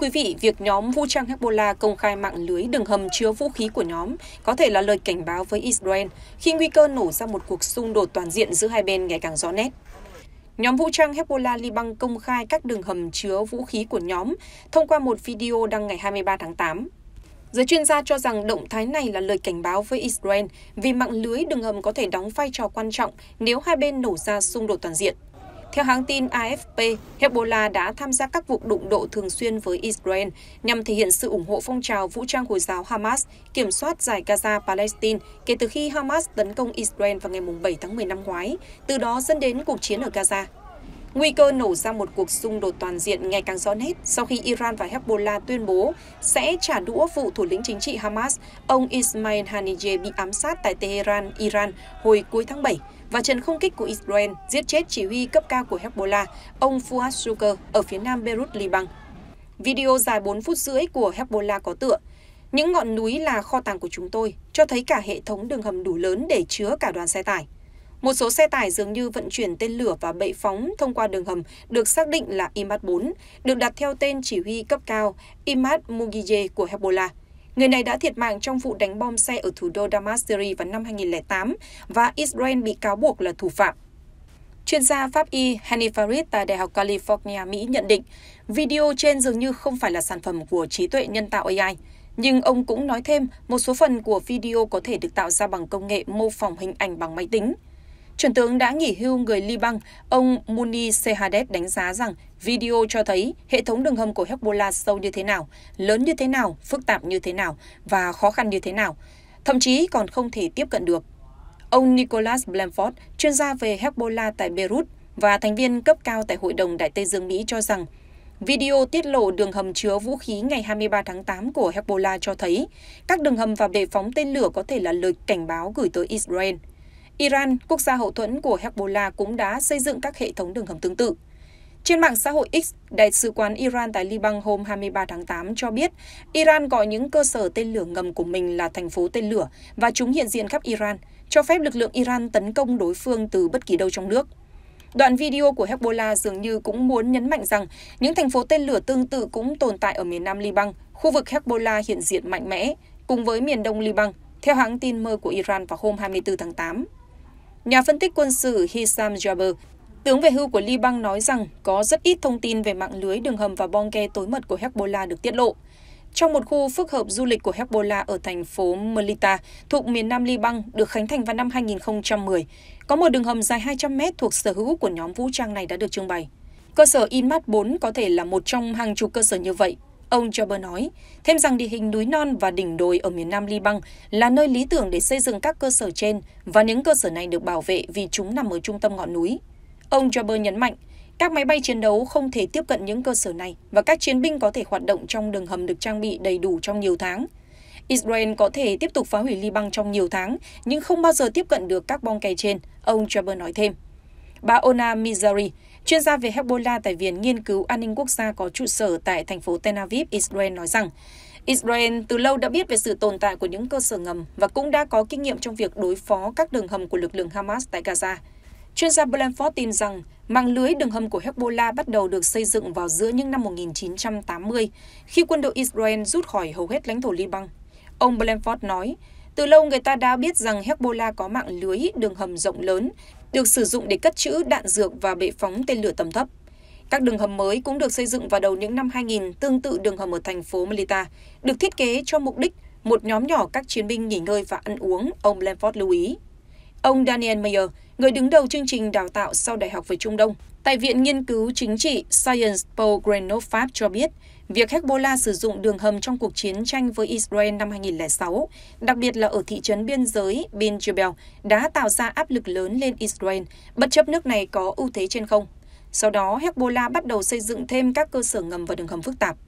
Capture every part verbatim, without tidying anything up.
quý vị, việc nhóm vũ trang Hezbollah công khai mạng lưới đường hầm chứa vũ khí của nhóm có thể là lời cảnh báo với Israel khi nguy cơ nổ ra một cuộc xung đột toàn diện giữa hai bên ngày càng rõ nét. Nhóm vũ trang Hezbollah Liban công khai các đường hầm chứa vũ khí của nhóm thông qua một video đăng ngày hai mươi ba tháng tám. Giới chuyên gia cho rằng động thái này là lời cảnh báo với Israel vì mạng lưới đường hầm có thể đóng vai trò quan trọng nếu hai bên nổ ra xung đột toàn diện. Theo hãng tin a ép pê, Hezbollah đã tham gia các cuộc đụng độ thường xuyên với Israel nhằm thể hiện sự ủng hộ phong trào vũ trang Hồi giáo Hamas kiểm soát giải Gaza Palestine kể từ khi Hamas tấn công Israel vào ngày bảy tháng mười năm ngoái, từ đó dẫn đến cuộc chiến ở Gaza. Nguy cơ nổ ra một cuộc xung đột toàn diện ngày càng rõ nét sau khi Iran và Hezbollah tuyên bố sẽ trả đũa vụ thủ lĩnh chính trị Hamas, ông Ismail Haniyeh bị ám sát tại Tehran, Iran hồi cuối tháng bảy và trận không kích của Israel giết chết chỉ huy cấp cao của Hezbollah, ông Fuad Shukr ở phía nam Beirut, Liban. Video dài bốn phút rưỡi của Hezbollah có tựa "Những ngọn núi là kho tàng của chúng tôi", cho thấy cả hệ thống đường hầm đủ lớn để chứa cả đoàn xe tải. Một số xe tải dường như vận chuyển tên lửa và bệ phóng thông qua đường hầm được xác định là Imad bốn, được đặt theo tên chỉ huy cấp cao Imad Mughiyeh của Hezbollah. Người này đã thiệt mạng trong vụ đánh bom xe ở thủ đô Damas, Syria vào năm hai nghìn lẻ tám và Israel bị cáo buộc là thủ phạm. Chuyên gia pháp y Hani Farid tại Đại học California, Mỹ nhận định video trên dường như không phải là sản phẩm của trí tuệ nhân tạo a i. Nhưng ông cũng nói thêm một số phần của video có thể được tạo ra bằng công nghệ mô phỏng hình ảnh bằng máy tính. Chuẩn tướng đã nghỉ hưu người Liban, ông Muni Sehadeh đánh giá rằng video cho thấy hệ thống đường hầm của Hezbollah sâu như thế nào, lớn như thế nào, phức tạp như thế nào và khó khăn như thế nào, thậm chí còn không thể tiếp cận được. Ông Nicholas Blanford, chuyên gia về Hezbollah tại Beirut và thành viên cấp cao tại Hội đồng Đại Tây Dương Mỹ cho rằng video tiết lộ đường hầm chứa vũ khí ngày hai mươi ba tháng tám của Hezbollah cho thấy các đường hầm và bệ phóng tên lửa có thể là lời cảnh báo gửi tới Israel. Iran, quốc gia hậu thuẫn của Hezbollah, cũng đã xây dựng các hệ thống đường hầm tương tự. Trên mạng xã hội X, Đại sứ quán Iran tại Liban hôm hai mươi ba tháng tám cho biết Iran gọi những cơ sở tên lửa ngầm của mình là thành phố tên lửa và chúng hiện diện khắp Iran, cho phép lực lượng Iran tấn công đối phương từ bất kỳ đâu trong nước. Đoạn video của Hezbollah dường như cũng muốn nhấn mạnh rằng những thành phố tên lửa tương tự cũng tồn tại ở miền nam Liban, khu vực Hezbollah hiện diện mạnh mẽ, cùng với miền đông Liban, theo hãng tin mơ của Iran vào hôm hai mươi tư tháng tám. Nhà phân tích quân sự Hissam Jaber, tướng về hưu của Liban, nói rằng có rất ít thông tin về mạng lưới đường hầm và bong ke tối mật của Hezbollah được tiết lộ. Trong một khu phức hợp du lịch của Hezbollah ở thành phố Melita, thuộc miền nam Liban, được khánh thành vào năm hai nghìn không trăm mười, có một đường hầm dài hai trăm mét thuộc sở hữu của nhóm vũ trang này đã được trưng bày. Cơ sở Imad bốn có thể là một trong hàng chục cơ sở như vậy. Ông Jaber nói thêm rằng địa hình núi non và đỉnh đồi ở miền nam Liban là nơi lý tưởng để xây dựng các cơ sở trên, và những cơ sở này được bảo vệ vì chúng nằm ở trung tâm ngọn núi. Ông Jaber nhấn mạnh, các máy bay chiến đấu không thể tiếp cận những cơ sở này và các chiến binh có thể hoạt động trong đường hầm được trang bị đầy đủ trong nhiều tháng. Israel có thể tiếp tục phá hủy Liban trong nhiều tháng, nhưng không bao giờ tiếp cận được các bong ke trên, ông Jaber nói thêm. Bà Ona Mizari, chuyên gia về Hezbollah tại Viện Nghiên cứu An ninh Quốc gia có trụ sở tại thành phố Tel Aviv, Israel, nói rằng Israel từ lâu đã biết về sự tồn tại của những cơ sở ngầm và cũng đã có kinh nghiệm trong việc đối phó các đường hầm của lực lượng Hamas tại Gaza. Chuyên gia Blanford tin rằng mạng lưới đường hầm của Hezbollah bắt đầu được xây dựng vào giữa những năm một nghìn chín trăm tám mươi, khi quân đội Israel rút khỏi hầu hết lãnh thổ Liban. Ông Blanford nói, từ lâu người ta đã biết rằng Hezbollah có mạng lưới đường hầm rộng lớn, được sử dụng để cất trữ đạn dược và bệ phóng tên lửa tầm thấp. Các đường hầm mới cũng được xây dựng vào đầu những năm hai nghìn, tương tự đường hầm ở thành phố Melita, được thiết kế cho mục đích một nhóm nhỏ các chiến binh nghỉ ngơi và ăn uống, ông Blanford lưu ý. Ông Daniel Mayer, người đứng đầu chương trình đào tạo sau Đại học về Trung Đông, tại Viện Nghiên cứu Chính trị Sciences Po Grenoble, Pháp cho biết, việc Hezbollah sử dụng đường hầm trong cuộc chiến tranh với Israel năm hai nghìn lẻ sáu, đặc biệt là ở thị trấn biên giới Bin Jebel, đã tạo ra áp lực lớn lên Israel, bất chấp nước này có ưu thế trên không. Sau đó, Hezbollah bắt đầu xây dựng thêm các cơ sở ngầm và đường hầm phức tạp.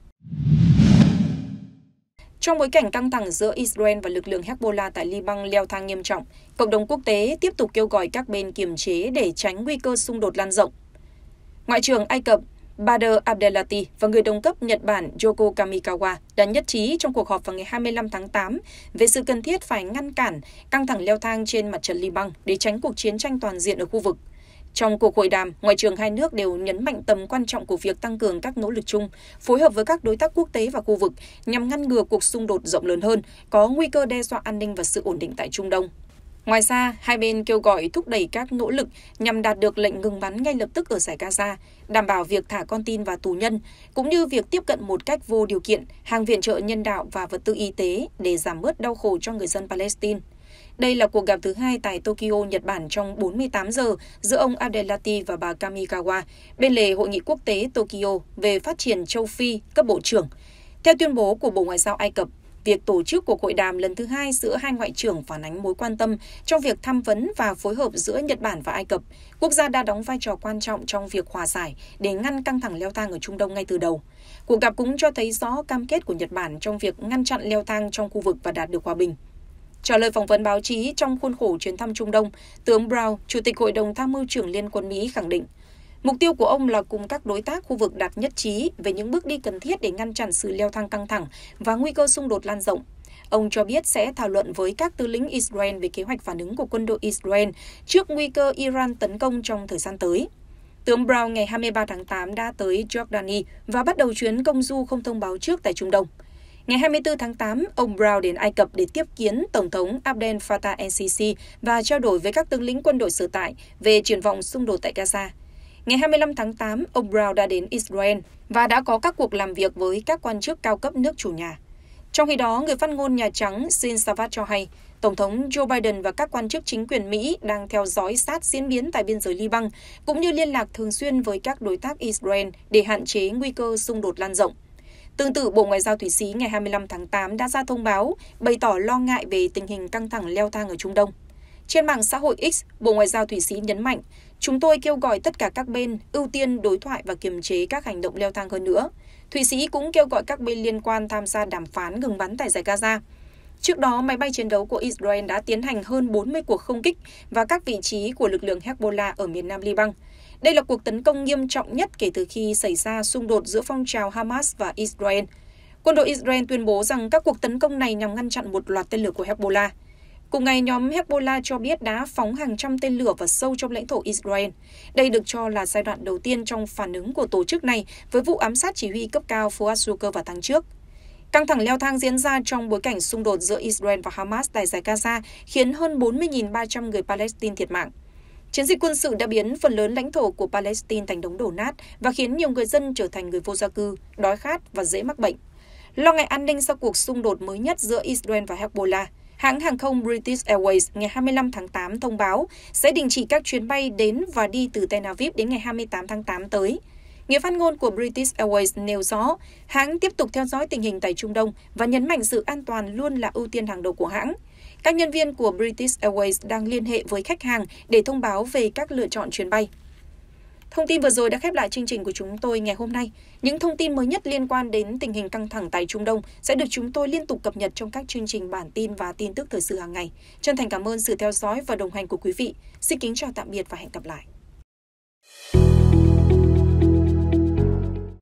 Trong bối cảnh căng thẳng giữa Israel và lực lượng Hezbollah tại Liban leo thang nghiêm trọng, cộng đồng quốc tế tiếp tục kêu gọi các bên kiềm chế để tránh nguy cơ xung đột lan rộng. Ngoại trưởng Ai Cập Badr Abdelati và người đồng cấp Nhật Bản Yoko Kamikawa đã nhất trí trong cuộc họp vào ngày hai mươi lăm tháng tám về sự cần thiết phải ngăn cản căng thẳng leo thang trên mặt trận Liban để tránh cuộc chiến tranh toàn diện ở khu vực. Trong cuộc hội đàm, ngoại trưởng hai nước đều nhấn mạnh tầm quan trọng của việc tăng cường các nỗ lực chung, phối hợp với các đối tác quốc tế và khu vực nhằm ngăn ngừa cuộc xung đột rộng lớn hơn, có nguy cơ đe dọa an ninh và sự ổn định tại Trung Đông. Ngoài ra, hai bên kêu gọi thúc đẩy các nỗ lực nhằm đạt được lệnh ngừng bắn ngay lập tức ở Dải Gaza, đảm bảo việc thả con tin và tù nhân, cũng như việc tiếp cận một cách vô điều kiện hàng viện trợ nhân đạo và vật tư y tế để giảm bớt đau khổ cho người dân Palestine. Đây là cuộc gặp thứ hai tại Tokyo, Nhật Bản trong bốn mươi tám giờ giữa ông Abdel Latif và bà Kamikawa bên lề Hội nghị quốc tế Tokyo về phát triển châu Phi cấp bộ trưởng. Theo tuyên bố của Bộ Ngoại giao Ai Cập, việc tổ chức cuộc hội đàm lần thứ hai giữa hai ngoại trưởng phản ánh mối quan tâm trong việc tham vấn và phối hợp giữa Nhật Bản và Ai Cập, quốc gia đã đóng vai trò quan trọng trong việc hòa giải để ngăn căng thẳng leo thang ở Trung Đông ngay từ đầu. Cuộc gặp cũng cho thấy rõ cam kết của Nhật Bản trong việc ngăn chặn leo thang trong khu vực và đạt được hòa bình. Trả lời phỏng vấn báo chí trong khuôn khổ chuyến thăm Trung Đông, tướng Brown, Chủ tịch Hội đồng Tham mưu trưởng Liên quân Mỹ khẳng định, mục tiêu của ông là cùng các đối tác khu vực đạt nhất trí về những bước đi cần thiết để ngăn chặn sự leo thang căng thẳng và nguy cơ xung đột lan rộng. Ông cho biết sẽ thảo luận với các tướng lĩnh Israel về kế hoạch phản ứng của quân đội Israel trước nguy cơ Iran tấn công trong thời gian tới. Tướng Brown ngày hai mươi ba tháng tám đã tới Jordani và bắt đầu chuyến công du không thông báo trước tại Trung Đông. Ngày hai mươi tư tháng tám, ông Brown đến Ai Cập để tiếp kiến Tổng thống Abdel Fattah el-Sisi và trao đổi với các tướng lĩnh quân đội sở tại về triển vọng xung đột tại Gaza. Ngày hai mươi lăm tháng tám, ông Brown đã đến Israel và đã có các cuộc làm việc với các quan chức cao cấp nước chủ nhà. Trong khi đó, người phát ngôn Nhà Trắng Jin Sawat cho hay, Tổng thống Joe Biden và các quan chức chính quyền Mỹ đang theo dõi sát diễn biến tại biên giới Liban, cũng như liên lạc thường xuyên với các đối tác Israel để hạn chế nguy cơ xung đột lan rộng. Tương tự, Bộ Ngoại giao Thụy Sĩ ngày hai mươi lăm tháng tám đã ra thông báo bày tỏ lo ngại về tình hình căng thẳng leo thang ở Trung Đông. Trên mạng xã hội X, Bộ Ngoại giao Thụy Sĩ nhấn mạnh, chúng tôi kêu gọi tất cả các bên ưu tiên đối thoại và kiềm chế các hành động leo thang hơn nữa. Thụy Sĩ cũng kêu gọi các bên liên quan tham gia đàm phán ngừng bắn tại Dải Gaza. Trước đó, máy bay chiến đấu của Israel đã tiến hành hơn bốn mươi cuộc không kích vào các vị trí của lực lượng Hezbollah ở miền nam Liban. Đây là cuộc tấn công nghiêm trọng nhất kể từ khi xảy ra xung đột giữa phong trào Hamas và Israel. Quân đội Israel tuyên bố rằng các cuộc tấn công này nhằm ngăn chặn một loạt tên lửa của Hezbollah. Cùng ngày, nhóm Hezbollah cho biết đã phóng hàng trăm tên lửa vào sâu trong lãnh thổ Israel. Đây được cho là giai đoạn đầu tiên trong phản ứng của tổ chức này với vụ ám sát chỉ huy cấp cao Fuad Shukr vào tháng trước. Căng thẳng leo thang diễn ra trong bối cảnh xung đột giữa Israel và Hamas tại Dải Gaza khiến hơn bốn mươi nghìn ba trăm người Palestine thiệt mạng. Chiến dịch quân sự đã biến phần lớn lãnh thổ của Palestine thành đống đổ nát và khiến nhiều người dân trở thành người vô gia cư, đói khát và dễ mắc bệnh. Lo ngại an ninh sau cuộc xung đột mới nhất giữa Israel và Hezbollah, hãng hàng không British Airways ngày hai mươi lăm tháng tám thông báo sẽ đình chỉ các chuyến bay đến và đi từ Tel Aviv đến ngày hai mươi tám tháng tám tới. Người phát ngôn của British Airways nêu rõ, hãng tiếp tục theo dõi tình hình tại Trung Đông và nhấn mạnh sự an toàn luôn là ưu tiên hàng đầu của hãng. Các nhân viên của British Airways đang liên hệ với khách hàng để thông báo về các lựa chọn chuyến bay. Thông tin vừa rồi đã khép lại chương trình của chúng tôi ngày hôm nay. Những thông tin mới nhất liên quan đến tình hình căng thẳng tại Trung Đông sẽ được chúng tôi liên tục cập nhật trong các chương trình bản tin và tin tức thời sự hàng ngày. Chân thành cảm ơn sự theo dõi và đồng hành của quý vị. Xin kính chào tạm biệt và hẹn gặp lại.